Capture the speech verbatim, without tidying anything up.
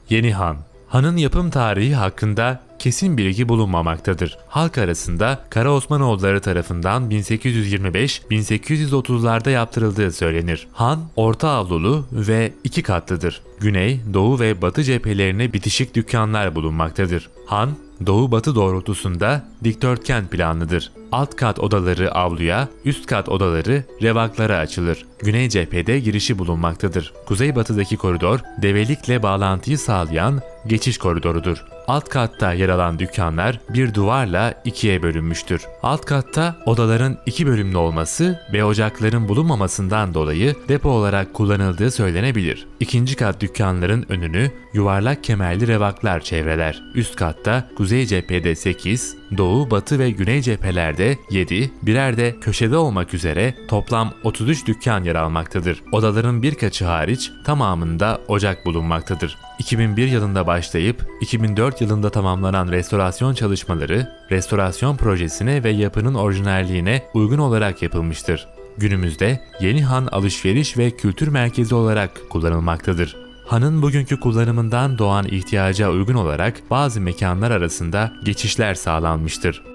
Yeni Han. Han'ın yapım tarihi hakkında kesin bilgi bulunmamaktadır. Halk arasında Kara Osmanoğulları tarafından bin sekiz yüz yirmi beş bin sekiz yüz otuzlarda yaptırıldığı söylenir. Han, orta avlulu ve iki katlıdır. Güney, doğu ve batı cephelerine bitişik dükkanlar bulunmaktadır. Han, doğu-batı doğrultusunda dikdörtgen planlıdır. Alt kat odaları avluya, üst kat odaları revaklara açılır. Güney cephede girişi bulunmaktadır. Kuzeybatıdaki koridor, develikle bağlantıyı sağlayan geçiş koridorudur. Alt katta yer alan dükkanlar bir duvarla ikiye bölünmüştür. Alt katta odaların iki bölümlü olması ve ocakların bulunmamasından dolayı depo olarak kullanıldığı söylenebilir. İkinci kat dükkanların önünü yuvarlak kemerli revaklar çevreler. Üst katta kuzey cephede sekiz, doğu, batı ve güney cephelerde yedi, birer de köşede olmak üzere toplam otuz üç dükkan yer almaktadır. Odaların birkaçı hariç tamamında ocak bulunmaktadır. iki bin bir yılında başlayıp iki bin dört yılında tamamlanan restorasyon çalışmaları, restorasyon projesine ve yapının orijinalliğine uygun olarak yapılmıştır. Günümüzde Yeni Han alışveriş ve kültür merkezi olarak kullanılmaktadır. Han'ın bugünkü kullanımından doğan ihtiyaca uygun olarak bazı mekanlar arasında geçişler sağlanmıştır.